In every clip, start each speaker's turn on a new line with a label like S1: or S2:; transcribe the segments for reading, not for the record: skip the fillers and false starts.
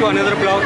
S1: To another blog.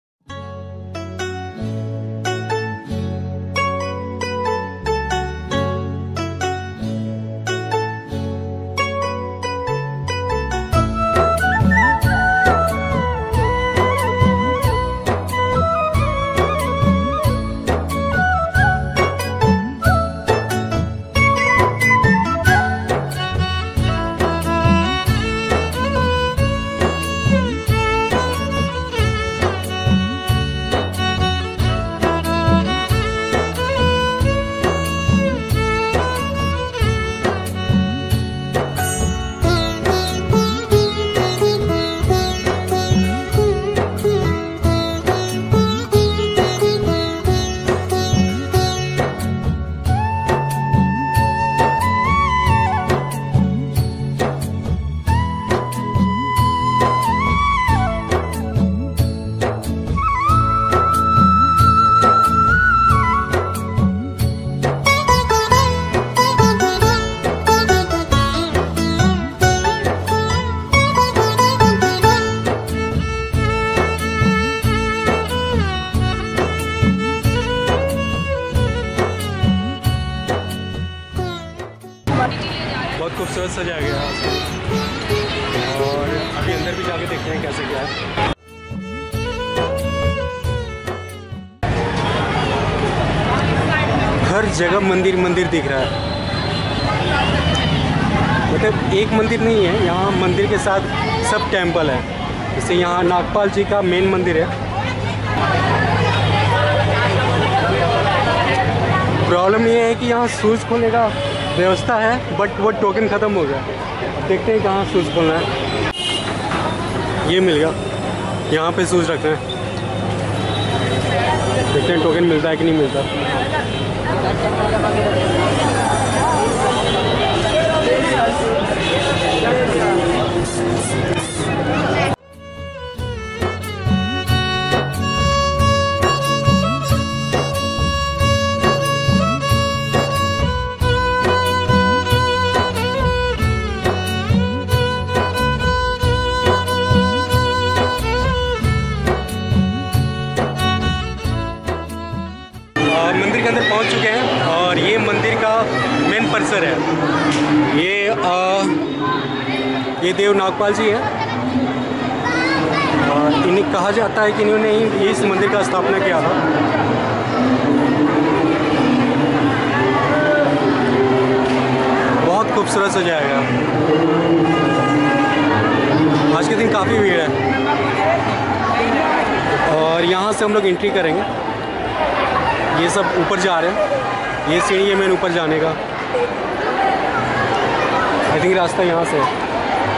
S1: बहुत खूबसूरत सजाया गया है और अभी अंदर भी जाके देखते हैं कैसे क्या है। हर जगह मंदिर मंदिर दिख रहा है, मतलब एक मंदिर नहीं है यहाँ, मंदिर के साथ सब टेंपल है। जैसे यहाँ नागपाल जी का मेन मंदिर है। प्रॉब्लम ये है कि यहाँ शूज़ खोलने का व्यवस्था है, बट वो टोकन ख़त्म हो गया। देखते हैं कहाँ शूज़ खोलना है। ये मिल गया, यहाँ पे शूज़ रखना है। देखते हैं टोकन मिलता है कि नहीं मिलता। मंदिर के अंदर पहुंच चुके हैं और ये मंदिर का मेन परिसर है। ये देव नागपाल जी हैं और इन्हें कहा जाता है कि इन्होंने ही इस मंदिर का स्थापना किया था। बहुत खूबसूरत सजाया गया। आज के दिन काफ़ी भीड़ है और यहाँ से हम लोग एंट्री करेंगे। ये सब ऊपर जा रहे हैं, ये सीढ़ी है मेन ऊपर जाने का। आई थिंक रास्ता यहाँ से है।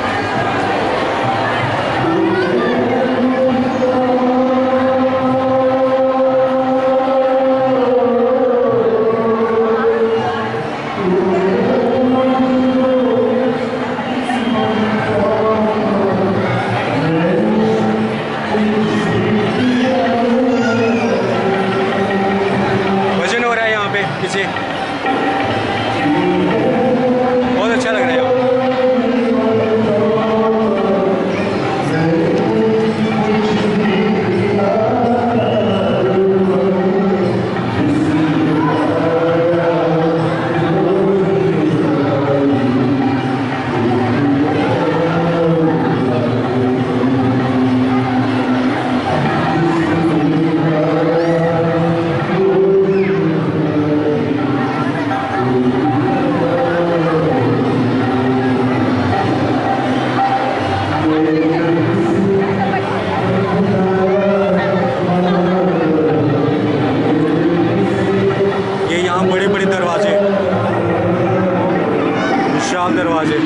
S1: बहुत अच्छा लग रहा है। दरवाजे।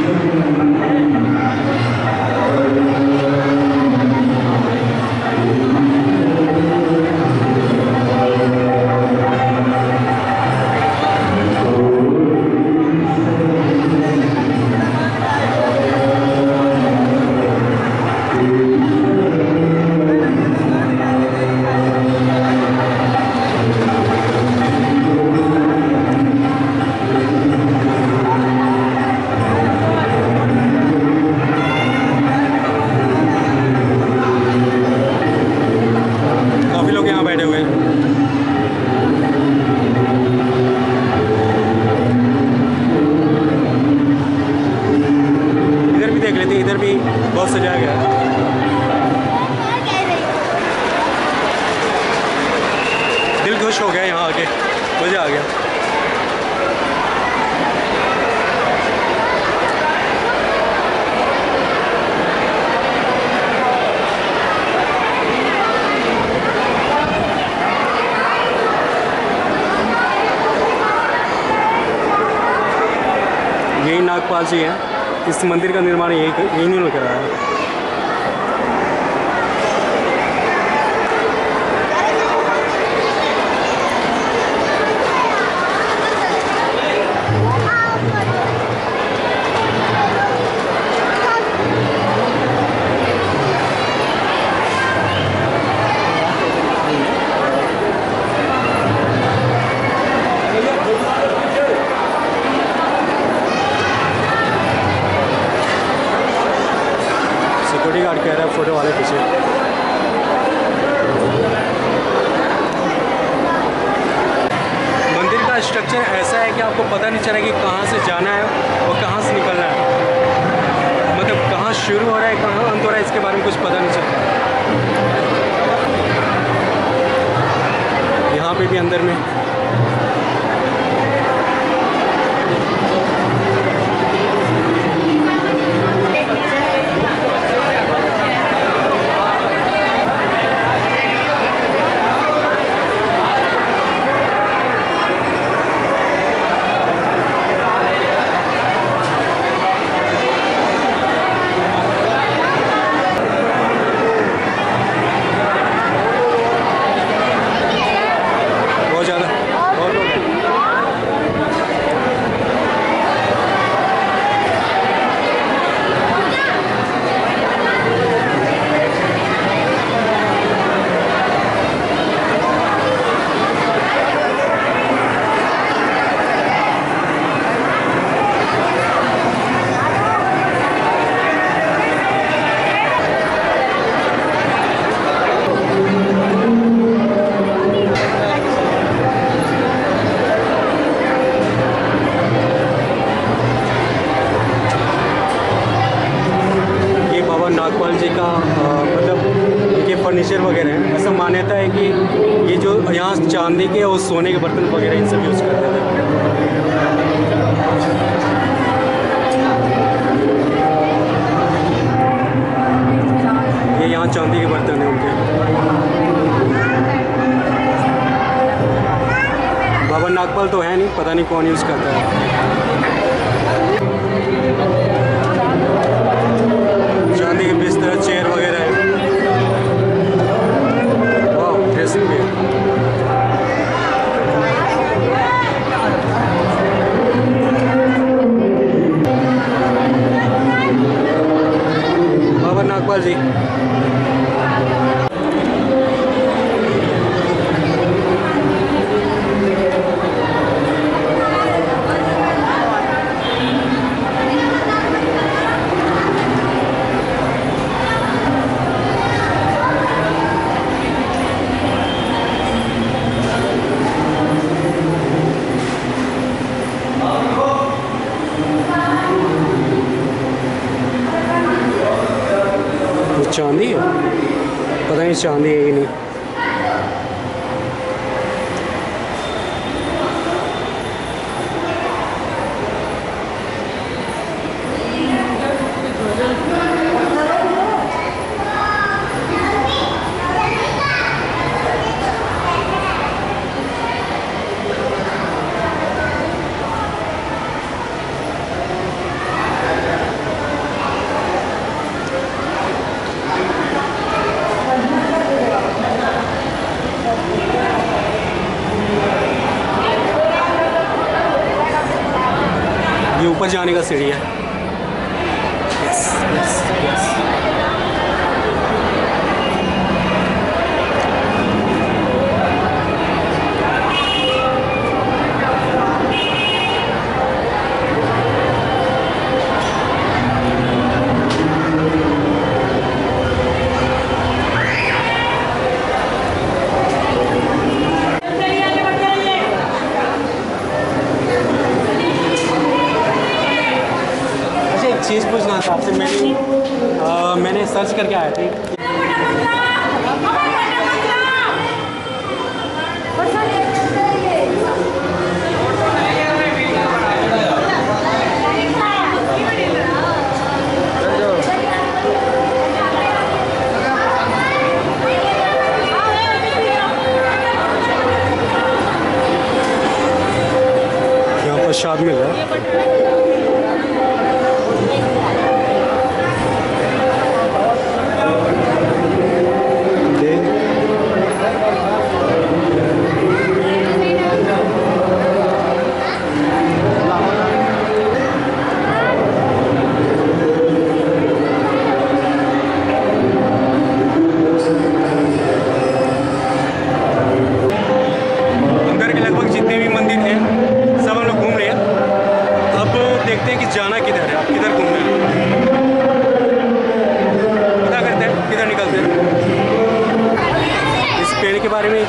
S1: यही नागपाल जी हैं। इस मंदिर का निर्माण यही इन्होंने कराया है। सिक्योरिटी गार्ड कह रहा है फोटो वाले पीछे। मंदिर का स्ट्रक्चर ऐसा है कि आपको पता नहीं चला कि कहाँ से जाना है और कहाँ से निकलना है, मतलब कहाँ शुरू हो रहा है कहाँ अंत हो रहा है, इसके बारे में कुछ पता नहीं चलता। यहाँ पे भी अंदर में नागपाल जी का मतलब इनके फर्नीचर वगैरह हैं। ऐसा मान्यता है कि ये जो यहाँ चांदी के और सोने के बर्तन वगैरह इन सब यूज़ करते थे। ये यहाँ चांदी के बर्तन हैं उनके। बाबा नागपाल तो है नहीं, पता नहीं कौन यूज़ करता है। चांदी के बिस्तर चेयर वगैरह है। वाह, ड्रेसिंग भी है। बाबा नागपाल जी। चांदी है, पता नहीं चांदी है कि नहीं। ये ऊपर जाने का सीढ़ी है। Yes yes yes. चीज़ पूछना था आपसे। मैंने सर्च करके आया थी। यहाँ प्रसाद मिल रहा है।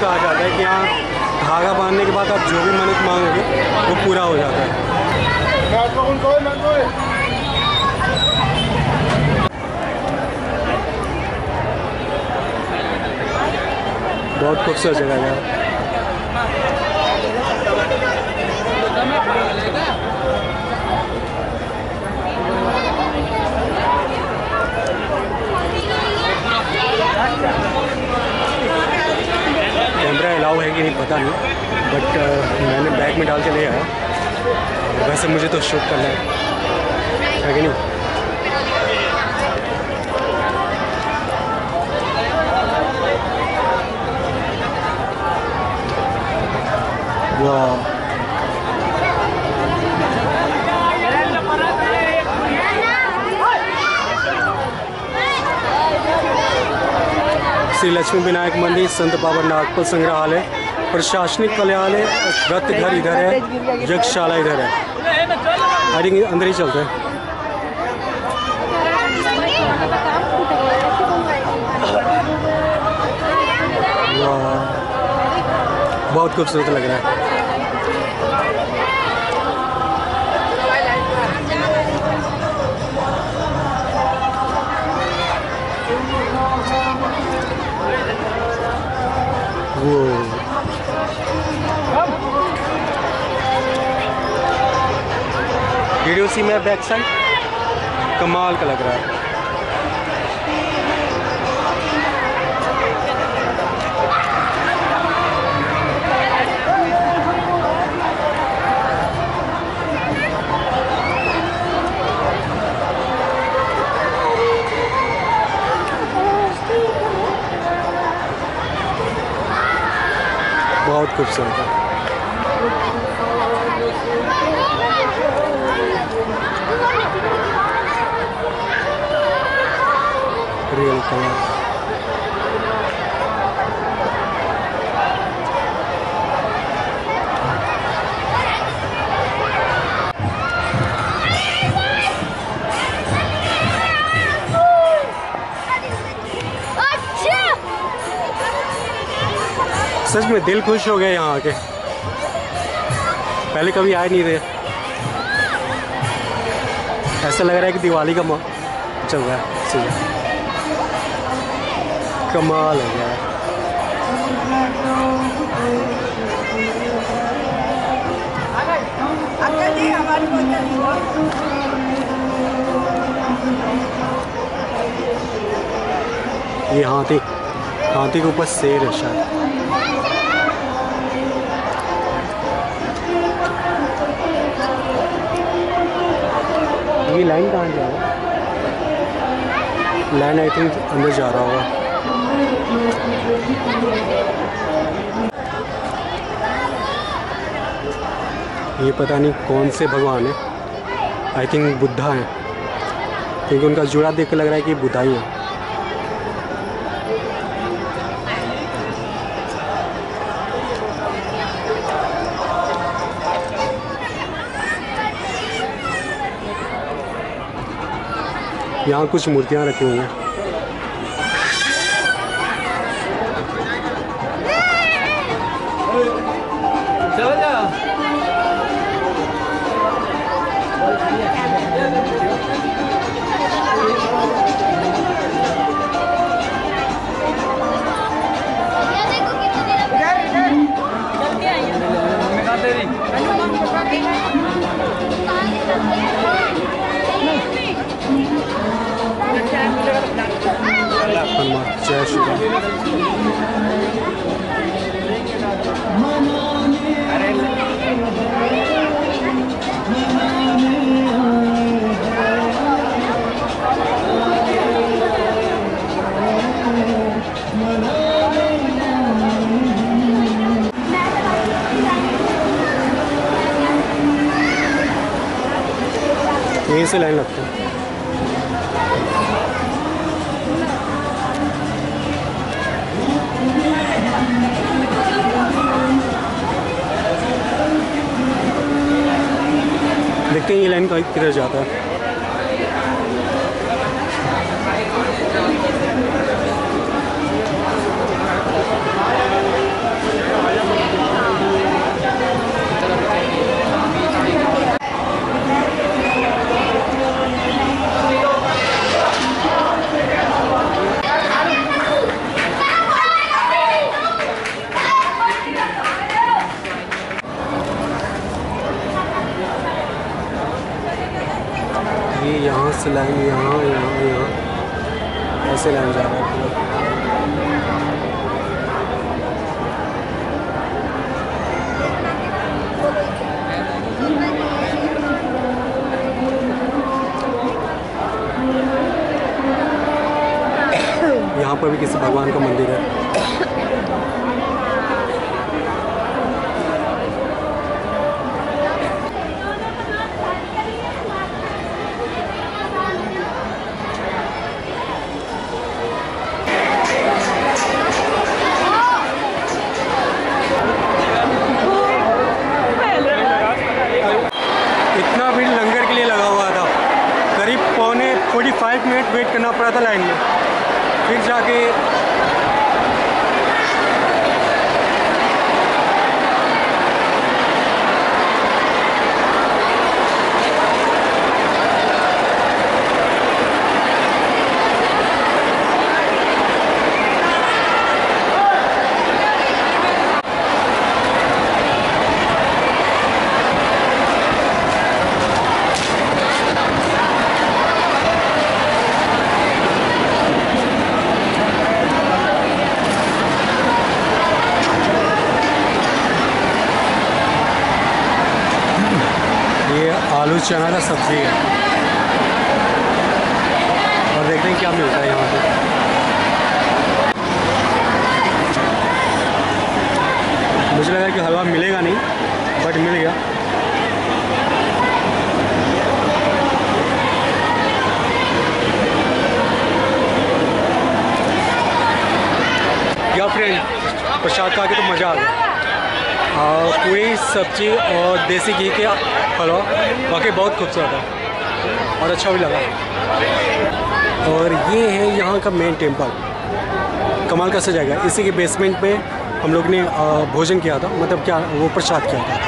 S1: कहा जाता है कि यहाँ धागा बांधने के बाद आप जो भी मन्नत मांगोगे वो पूरा हो जाता है। बहुत खूबसूरत जगह है। कैमरा अलाउ है कि नहीं पता नहीं, बट मैंने बैग में डाल के ले आया। वैसे मुझे तो शूट करना है कि नहीं। वाह, श्री लक्ष्मी विनायक मंदिर, संत बाबा नागपुर संग्रहालय, प्रशासनिक कल्याणालय, रथ घर इधर है, यज्ञशाला इधर है। आई थिंक अंदर ही चलते हैं। वाह, बहुत खूबसूरत लग रहा है। वीडियो सी में बैक साइड कमाल का लग रहा है। बहुत खूबसूरत है। Real colour. सच में दिल खुश हो गया यहाँ आके। पहले कभी आए नहीं थे। ऐसा लग रहा है कि दिवाली का चल रहा है सीजन। कमाल हो गया है। ये हाथी के ऊपर शेर है शायद। ये लाइन कहाँ जा रहा है? लाइन आई थिंक अंदर जा रहा होगा। ये पता नहीं कौन से भगवान है। आई थिंक बुद्धा हैं, क्योंकि उनका जुड़ा देख के लग रहा है कि बुद्धा ही है। यहाँ कुछ मूर्तियाँ रखी हुई हैं। जय श्री राम। यहीं से लाइन लगता है। देखते हैं ये लाइन किधर जाता है। ये यहाँ से लाइन यहाँ यहाँ यहाँ ऐसे लाइन जा रहा है पूरा। यहाँ पर भी किसी भगवान का मंदिर है। इतना भीड़ लंगर के लिए लगा हुआ था, करीब 45 मिनट वेट करना पड़ा था लाइन में, फिर जाके आलू चना का सब्जी है और देखते हैं क्या मिलता है यहाँ पे। मुझे लगा कि हलवा मिलेगा नहीं, बट मिल गया। या फ्रेंड प्रसाद खा के तो मज़ा आ गया। पूरी सब्जी और देसी घी के हलवा वाकई बहुत खूबसूरत है और अच्छा भी लगा। और ये है यहाँ का मेन टेम्पल, कमाल का सजाएगा। इसी के बेसमेंट पे हम लोग ने भोजन किया था, मतलब क्या वो प्रसाद किया था।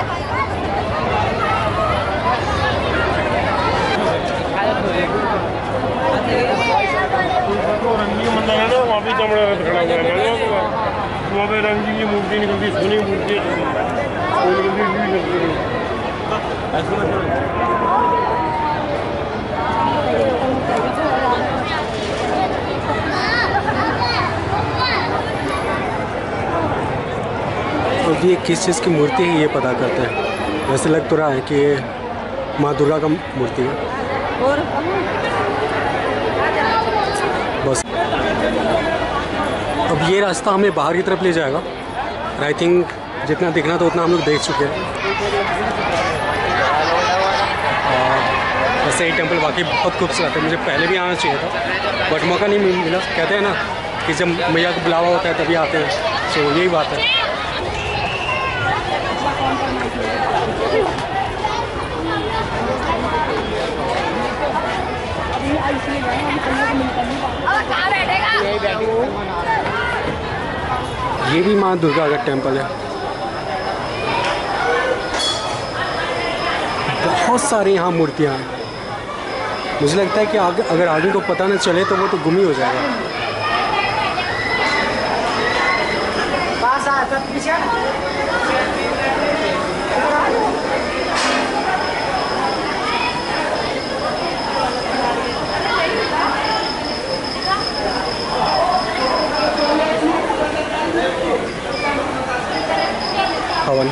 S2: वहाँ पे रंगी की मूर्ति निकलती, सोनी मूर्ति
S1: और ये किस चीज़ की मूर्ति है ये पता करते हैं। वैसे लग तो रहा है कि ये माँ दुर्गा का मूर्ति है। बस अब ये रास्ता हमें बाहर की तरफ ले जाएगा। आई थिंक जितना दिखना था उतना हम लोग देख चुके हैं। वैसे ये टेम्पल वाकई बहुत खूबसूरत है, मुझे पहले भी आना चाहिए था बट मौका नहीं मिला। कहते हैं ना कि जब मैया को बुलावा होता है तभी आते हैं, सो यही बात है। ये भी माँ दुर्गा का टेम्पल है। बहुत सारी यहाँ मूर्तियाँ हैं। मुझे लगता है कि अगर आगे को पता न चले तो वो तो गुम ही हो जाएगा। हवन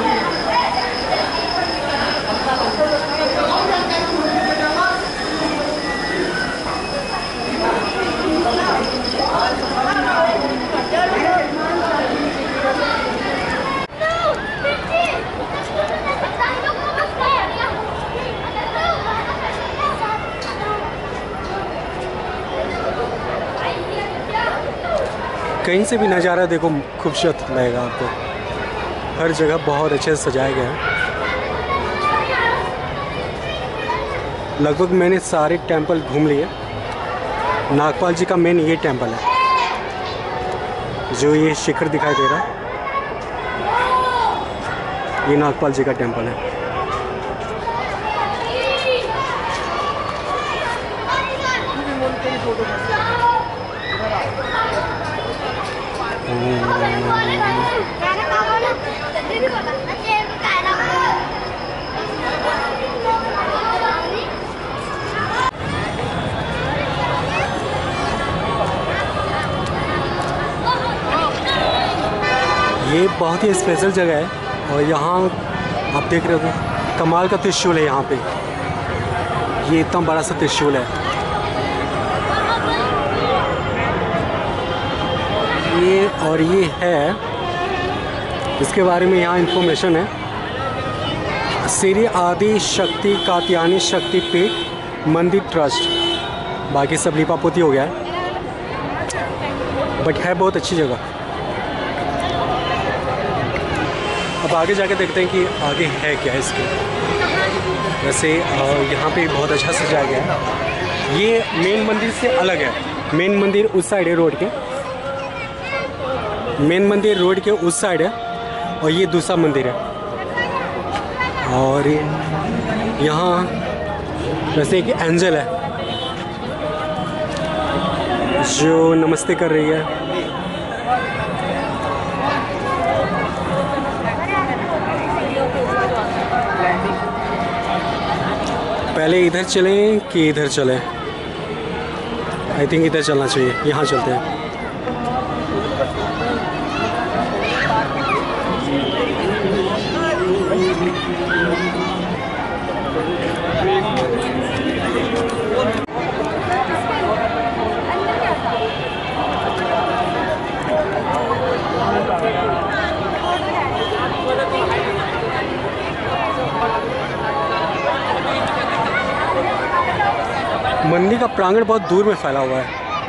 S1: कहीं से भी नज़ारा देखो खूबसूरत लगेगा आपको। हर जगह बहुत अच्छे से सजाया गया है। लगभग मैंने सारे टेंपल घूम लिए। नागपाल जी का मेन ये टेंपल है, जो ये शिखर दिखाई दे रहा है, ये नागपाल जी का टेंपल है। बहुत ही स्पेशल जगह है और यहाँ आप देख रहे हो कमाल का त्रिशूल है यहाँ पे। ये इतना बड़ा सा त्रिशूल है। ये और ये है, इसके बारे में यहाँ इंफॉर्मेशन है। श्री आदि शक्ति कात्यायनी शक्ति पीठ मंदिर ट्रस्ट। बाकी सब लिपापोती हो गया है, बट है बहुत अच्छी जगह। अब आगे जाके देखते हैं कि आगे है क्या इसके। वैसे यहाँ पे बहुत अच्छा सजाया गया है। ये मेन मंदिर से अलग है। मेन मंदिर उस साइड है रोड के, मेन मंदिर रोड के उस साइड है और ये दूसरा मंदिर है। और यहाँ वैसे एक एंजल है जो नमस्ते कर रही है। पहले इधर चलें कि इधर चलें? आई थिंक इधर चलना चाहिए। यहाँ चलते हैं। मंदिर का प्रांगण बहुत दूर में फैला हुआ है।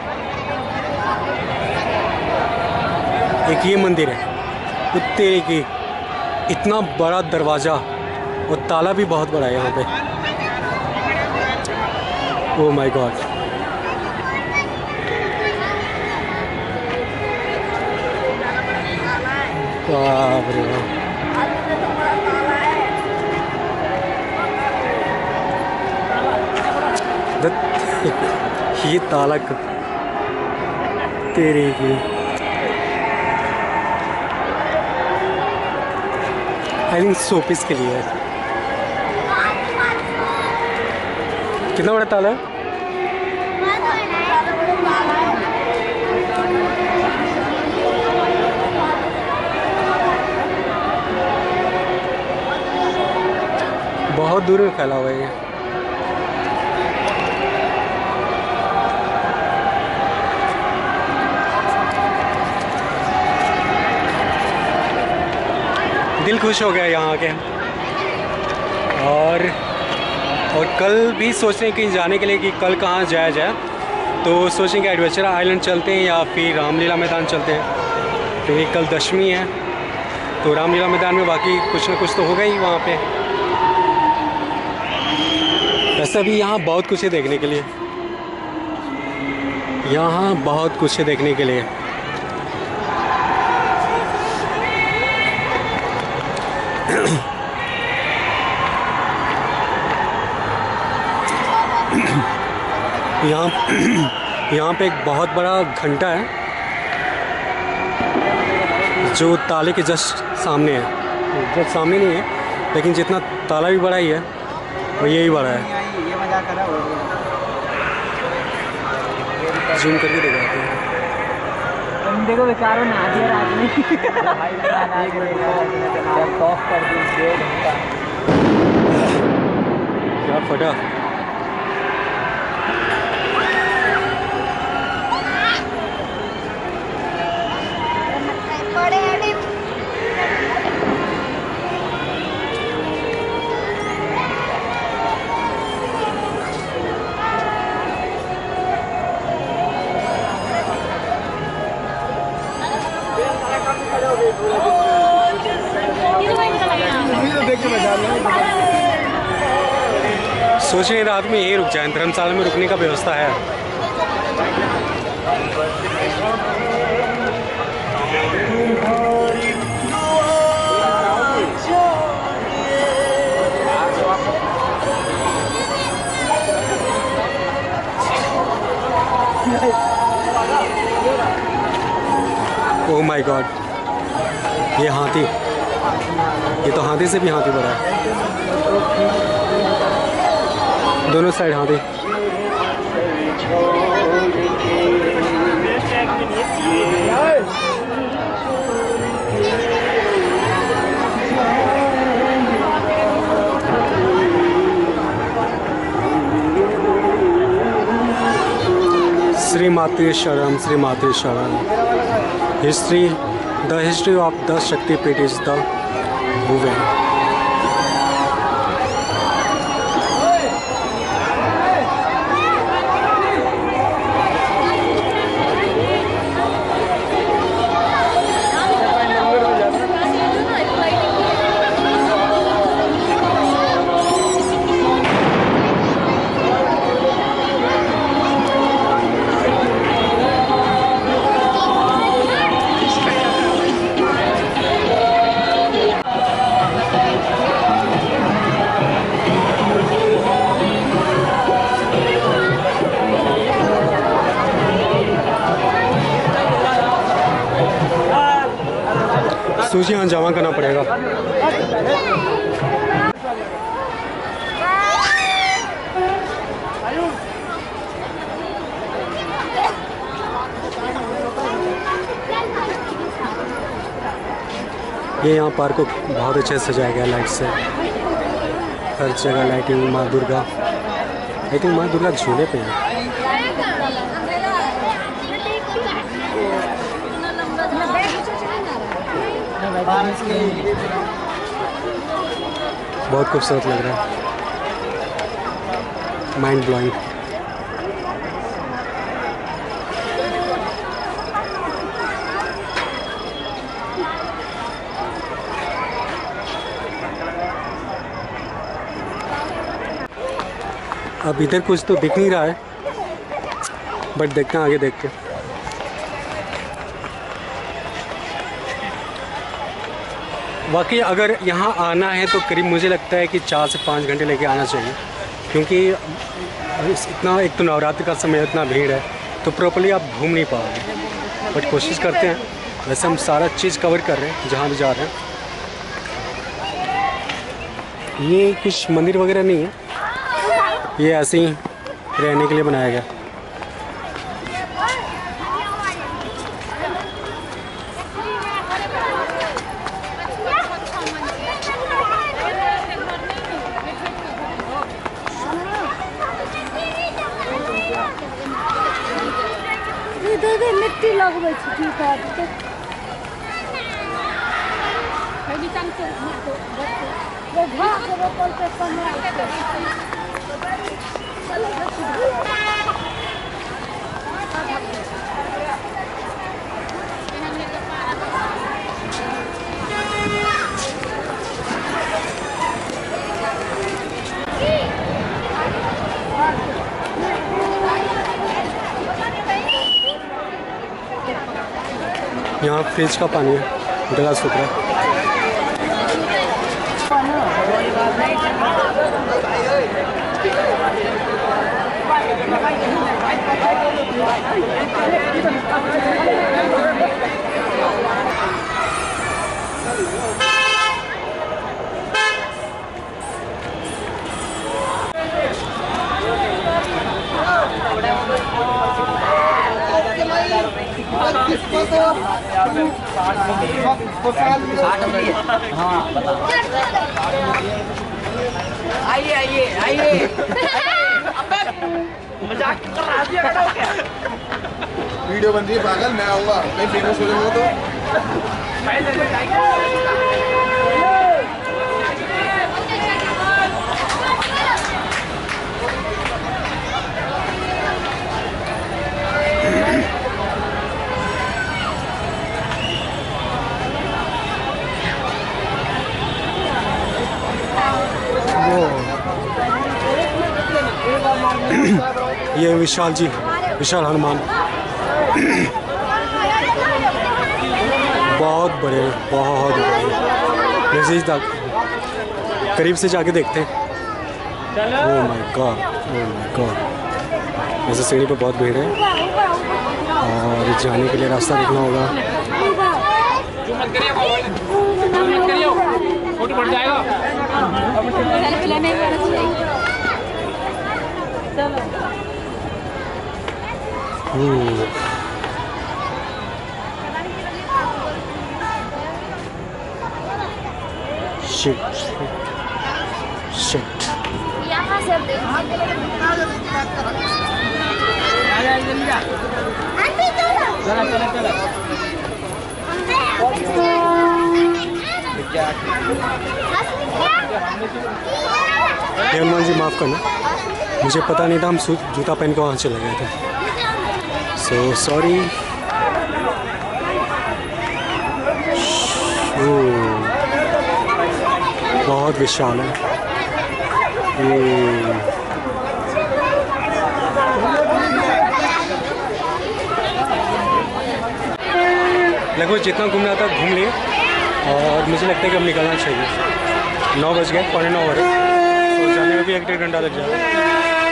S1: एक ये मंदिर है, उत्ते की इतना बड़ा दरवाज़ा और ताला भी बहुत बड़ा है यहाँ पे। Oh my God. बाप रे बाप। ये ताला तेरे की। आई थिंक शोपीस के लिए है। कितना बड़ा ताला है? बहुत दूर में फैला हुआ है ये। दिल खुश हो गया यहाँ आके। और कल भी सोच रहे हैं कहीं जाने के लिए कि कल कहाँ जाया जाए। तो सोचेंगे एडवेंचर आइलैंड चलते हैं या फिर रामलीला मैदान चलते हैं, क्योंकि कल दशमी है। तो रामलीला मैदान में बाकी कुछ ना कुछ तो होगा ही वहाँ पे। वैसे भी यहाँ बहुत कुछ है देखने के लिए। यहाँ बहुत कुछ है देखने के लिए। यहाँ पे एक बहुत बड़ा घंटा है जो ताले के जस्ट सामने है। जस्ट सामने नहीं है, लेकिन जितना ताला भी बड़ा ही है और यही बड़ा है। जूम करके दिखाते हैं।
S3: देखो बेचारों ने आधी रात में
S1: क्या फटा। सोच रहे रात में यहीं रुक जाए। धर्मशाला में रुकने का व्यवस्था है। ओह माय गॉड, ये हाथी, ये तो हाथी से भी हाथी बड़ा है। दोनों साइड हाथी। माते शरण history the history of the Shakti Peeth is the women. सूजी यहाँ जमा करना पड़ेगा। ये यहाँ पार्क को बहुत अच्छे से सजाया गया लाइट से, हर जगह लाइटिंग। माँ दुर्गा, आई थिंक माँ दुर्गा झूले पे है। बहुत खूबसूरत लग रहा है, माइंड ब्लोइंग। अब इधर कुछ तो दिख नहीं रहा है, बट देखते हैं आगे देख के। बाकी अगर यहाँ आना है तो करीब मुझे लगता है कि 4 से 5 घंटे लेके आना चाहिए, क्योंकि इतना, एक तो नवरात्र का समय, इतना भीड़ है तो प्रॉपर्ली आप घूम नहीं पाओगे। बट कोशिश करते हैं, वैसे हम सारा चीज़ कवर कर रहे हैं जहाँ भी जा रहे हैं। ये कुछ मंदिर वगैरह नहीं है, ये ऐसे ही रहने के लिए बनाया गया।
S4: मिट्टी लगबै छी की करते ये घास रोपल पे समय
S1: यहाँ फ्रिज का पानी है, गला सूख रहा है।
S3: आइए आइए आइए। मजाक कर रहा है।
S5: वीडियो बन रही है पागल, मैं आऊँगा, मैं फेमस हो जाऊँगा
S1: ये विशाल जी, विशाल हनुमान बहुत बड़े, बहुत बड़े। नज़दीक तक करीब से जाके देखते हैं। Oh my God, oh my God. वैसे सीढ़ी पर बहुत भीड़ है और जाने के लिए रास्ता देखना होगा।
S3: फोटो बढ़ जाएगा।
S1: Shit shit.
S4: यहाँ से
S1: हनुमान जी माफ़ करना, मुझे पता नहीं था हम जूता पहन के वहाँ चले गए थे, सो सॉरी। बहुत विशाल है ये। लगभग जितना घूमना था घूम लिए और मुझे लगता है कि अब निकलना चाहिए। 9 बज गए, 9:15 हो रहे, तो जाने में भी 1-1.5 घंटा लग जाएगा।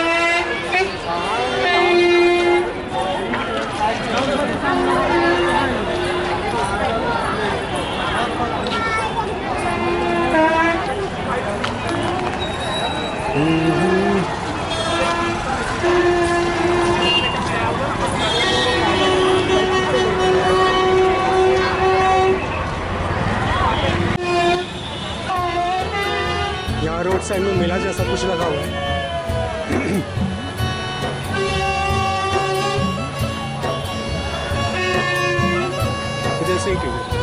S1: यहाँ रोड साइड में मेला जैसा कुछ लगा हुआ है। इधर से ही क्यों?